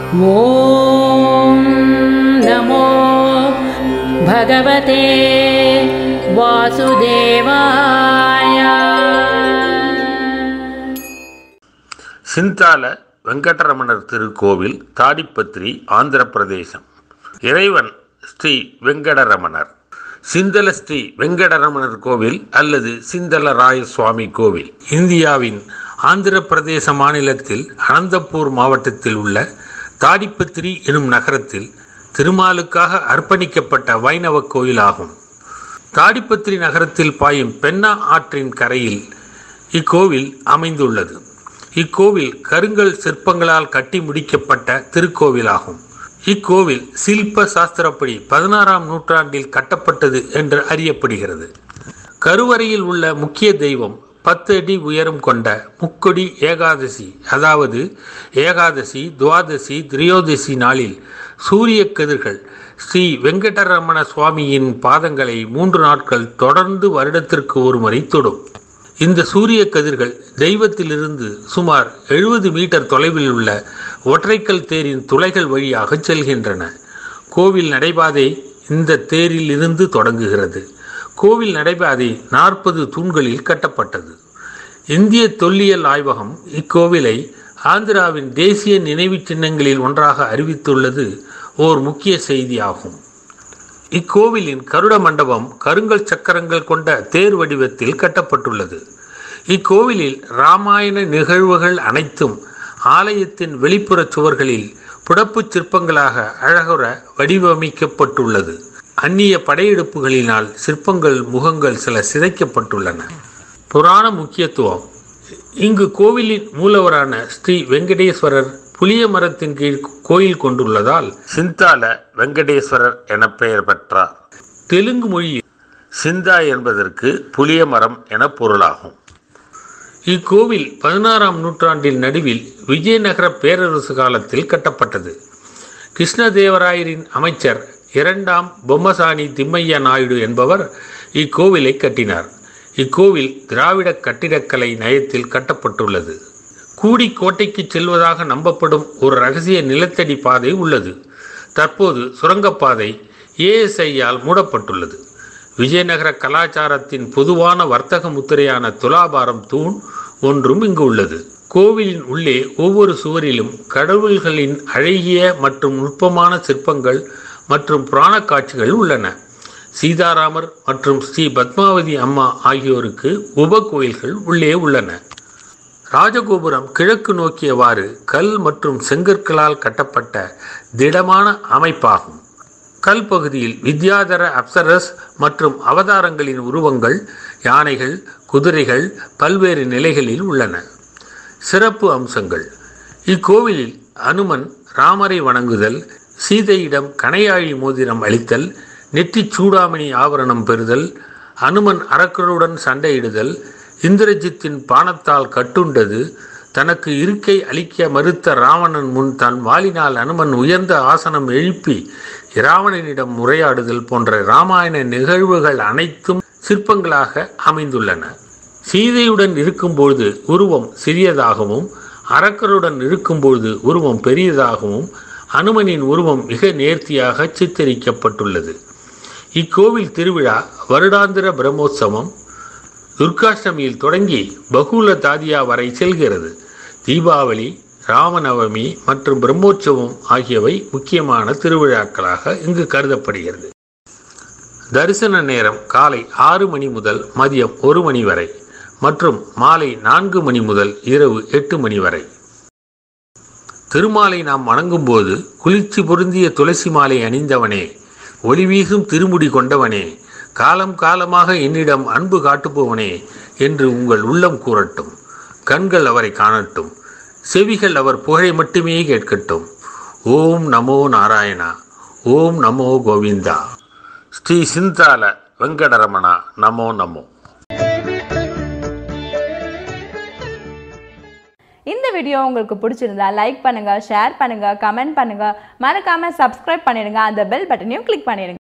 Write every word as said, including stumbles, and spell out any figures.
ஓம் நமோ பகவதே வாசுதேவாய. சிந்தால வெங்கடரமணர் திருக்கோவில், தாடிப்பத்திரி, ஆந்திர பிரதேசம். இறைவன் ஸ்ரீ வெங்கடரமணர். சிந்தல ஸ்ரீ வெங்கடரமணர் கோவில் அல்லது சிந்தலராய சுவாமி கோவில் இந்தியாவின் ஆந்திர பிரதேச மாநிலத்தில் அனந்தபூர் மாவட்டத்தில் உள்ள தாடிப்பத்திரி எனும் நகரத்தில் திருமாலுக்காக அர்ப்பணிக்கப்பட்ட வைணவ கோயில் ஆகும். தாடிப்பத்திரி நகரத்தில் பாயும் பென்னா ஆற்றின் கரையில் இக்கோவில் அமைந்துள்ளது. இக்கோவில் கருங்கல் சிற்பங்களால் கட்டி முடிக்கப்பட்ட திருக்கோவிலாகும். இக்கோவில் சில்ப சாஸ்திரப்படி பதினாறாம் நூற்றாண்டில் கட்டப்பட்டது என்று அறியப்படுகிறது. கருவறையில் உள்ள முக்கிய தெய்வம் பத்து அடி உயரம் கொண்ட முக்கொடி ஏகாதசி, அதாவது ஏகாதசி, துவாதசி, திரியோதசி நாளில் சூரிய கதிர்கள் ஸ்ரீ வெங்கடரமண சுவாமியின் பாதங்களை மூன்று நாட்கள் தொடர்ந்து வருடத்திற்கு ஒரு முறை தொடும். இந்த சூரிய கதிர்கள் தெய்வத்திலிருந்து சுமார் எழுபது மீட்டர் தொலைவில் உள்ள ஒற்றைக்கல் தேரின் துளைகள் வழியாக செல்கின்றன. கோவில் நடைபாதை இந்த தேரில் இருந்து தொடங்குகிறது. கோவில் நடைபாதை நாற்பது தூண்களில் கட்டப்பட்டது. இந்திய தொல்லியல் ஆய்வகம் இக்கோவிலை ஆந்திராவின் தேசிய நினைவு சின்னங்களில் ஒன்றாக அறிவித்துள்ளது ஓர் முக்கிய செய்தியாகும். இக்கோவிலின் கருட மண்டபம் கருங்கல் சக்கரங்கள் கொண்ட தேர் வடிவத்தில் கட்டப்பட்டுள்ளது. இக்கோவிலில் இராமாயண நிகழ்வுகள் அனைத்தும் ஆலயத்தின் வெளிப்புற சுவர்களில் புடப்பு சிற்பங்களாக அழகுற வடிவமைக்கப்பட்டுள்ளது. அந்நிய படையெடுப்புகளினால் சிற்பங்கள் முகங்கள் சில சிதைக்கப்பட்டுள்ளன. புராண முக்கியத்துவம். இங்கு கோவிலின் மூலவரான ஸ்ரீ வெங்கடேஸ்வரர் புளிய மரத்தின் கீழ் கோயில் கொண்டுள்ளதால் சிந்தால வெங்கடேஸ்வரர் என பெயர் பெற்றார். தெலுங்கு மொழியில் சிந்தா என்பதற்கு புளிய மரம் என பொருளாகும். இக்கோவில் பதினாறாம் நூற்றாண்டில் நடுவில் விஜயநகர பேரரசு காலத்தில் கட்டப்பட்டது. கிருஷ்ணதேவராயரின் அமைச்சர் இரண்டாம் பொம்மசாணி திம்மைய நாயுடு என்பவர் இக்கோவிலை கட்டினார். இக்கோவில் திராவிட கட்டிடக்கலை நயத்தில் கட்டப்பட்டுள்ளது. கூடி கோட்டைக்கு செல்வதாக நம்பப்படும் ஒரு ரகசிய நிலத்தடி பாதை உள்ளது. தற்போது சுரங்கப்பாதை ஏஎஸ்ஐயால் மூடப்பட்டுள்ளது. விஜயநகர கலாச்சாரத்தின் பொதுவான வர்த்தக முத்திரையான துலாபாரம் தூண் ஒன்றும் இங்கு உள்ளது. கோவிலின் உள்ளே ஒவ்வொரு சுவரிலும் கடவுள்களின் அழகிய மற்றும் நுட்பமான சிற்பங்கள் மற்றும் புராண காட்சிகள் உள்ளன. சீதாராமர் மற்றும் ஸ்ரீ பத்மாவதி அம்மா ஆகியோருக்கு உப கோயில்கள் உள்ளே உள்ளன. ராஜகோபுரம் கிழக்கு நோக்கியவாறு கல் மற்றும் செங்கற்களால் கட்டப்பட்ட திடமான அமைப்பாகும். கல் பகுதியில் வித்யாதர அப்சரஸ் மற்றும் அவதாரங்களின் உருவங்கள், யானைகள், குதிரைகள் பல்வேறு நிலைகளில் உள்ளன. சிறப்பு அம்சங்கள். இக்கோவிலில் அனுமன் ராமரை வணங்குதல், சீதையிடம் கணையாழி மோதிரம் அளித்தல், நெற்றி சூடாமணி ஆபரணம் பெறுதல், அனுமன் அரக்கருடன் சண்டையிடுதல், இந்திரஜித்தின் பானத்தால் கட்டுண்டது, தனக்கு இருக்கை அளிக்க மறுத்த ராவணன் முன் தன் வாளினால் அனுமன் உயர்ந்த ஆசனம் எழுப்பி இராவணனிடம் உரையாடுதல் போன்ற இராமாயண நிகழ்வுகள் அனைத்தும் சிற்பங்களாக அமைந்துள்ளன. சீதையுடன் இருக்கும்பொழுது உருவம் சிறியதாகவும், அரக்கருடன் இருக்கும்பொழுது உருவம் பெரியதாகவும், அனுமனின் உருவம் மிக நேர்த்தியாக சித்தரிக்கப்பட்டுள்ளது. இக்கோவில் திருவிழா வருடாந்திர பிரம்மோற்சவம் துர்காஷ்டமியில் தொடங்கி பகுல தாதியா வரை செல்கிறது. தீபாவளி, ராமநவமி மற்றும் பிரம்மோற்சவம் ஆகியவை முக்கியமான திருவிழாக்களாக இங்கு கருதப்படுகிறது. தரிசன நேரம் காலை ஆறு மணி முதல் மதியம் ஒரு மணி வரை மற்றும் மாலை நான்கு மணி முதல் இரவு எட்டு மணி வரை. திருமாலை நாம் வணங்கும் போது குளிர்ச்சி பொருந்திய துளசி மாலை அணிந்தவனே, ஒளிவீசும் திருமுடி கொண்டவனே, காலம் காலமாக என்னிடம் அன்பு காட்டுபவனே என்று உங்கள் உள்ளம் கூறட்டும். கண்கள் அவரை காணட்டும், செவிகள் அவர் புகழை மட்டுமே கேட்கட்டும். ஓம் நமோ நாராயணா, ஓம் நமோ கோவிந்தா. ஸ்ரீ சிந்தால வெங்கடரமணா நமோ நமோ. இந்த வீடியோ உங்களுக்கு பிடிச்சிருந்தா லைக் பண்ணுங்க, ஷேர் பண்ணுங்க, கமெண்ட் பண்ணுங்க, மறக்காம சப்ஸ்கிரைப் பண்ணிடுங்க, அந்த பெல் பட்டனையும் கிளிக் பண்ணிடுங்க.